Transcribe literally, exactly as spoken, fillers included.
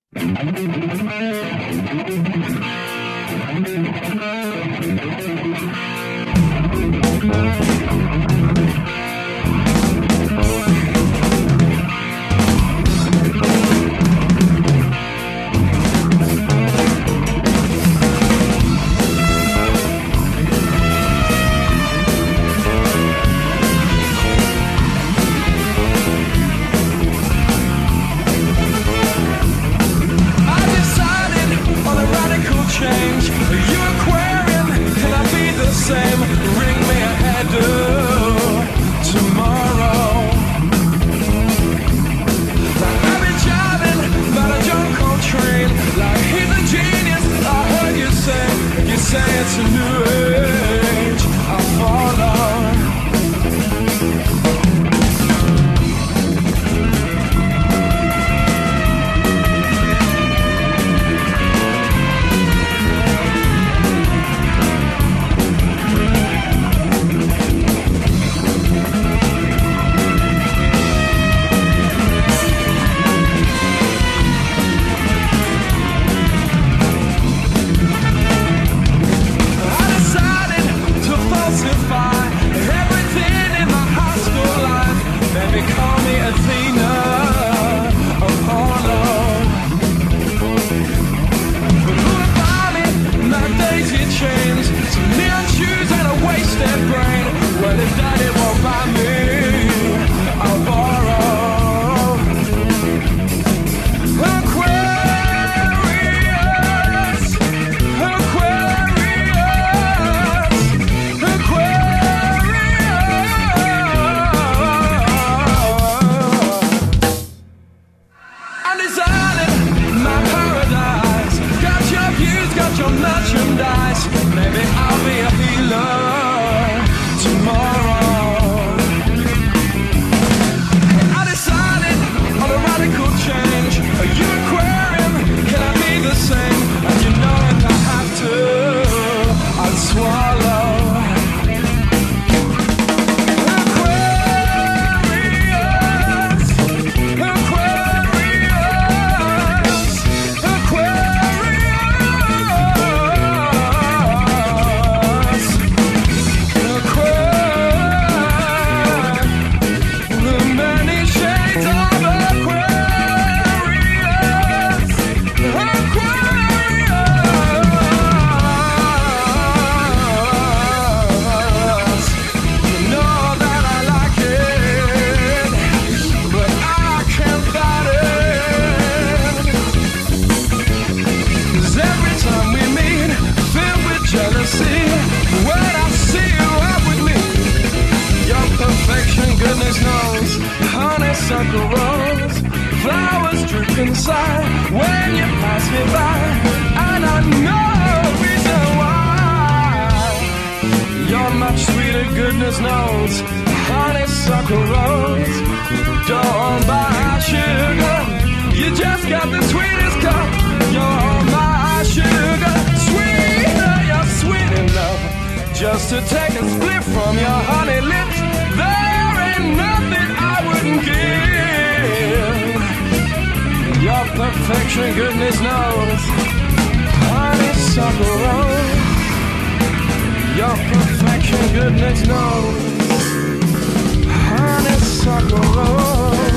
Change. You Aquarian, can I be the same? Ring me a header tomorrow. Like I've been jiving about a John Coltrane, like he's a genius. I heard you say, you say it's a new age. I follow. Call me Athena Apollo. But who would buy me my daisy chains, some neon shoes and a wasted brain? Well, if daddy won't buy me, I'll borrow. Aquarius, Aquarius, your merchandise, maybe I'll be a healer tomorrow. I decided on a radical change. Are you Aquarian? Can I be the same? And you know if I have to, I'd swallow. Goodness knows, honeysuckle rose, flowers droop inside when you pass me by, and I know the reason why. You're much sweeter, goodness knows, honeysuckle rose. Don't buy sugar, you just got the sweetest cup. You're my sugar, sweeter, you're sweet enough just to take a split from your honey lips. There ain't nothing I wouldn't give. Your perfection, goodness knows, honeysuckle rose. Your perfection, goodness knows, honeysuckle rose.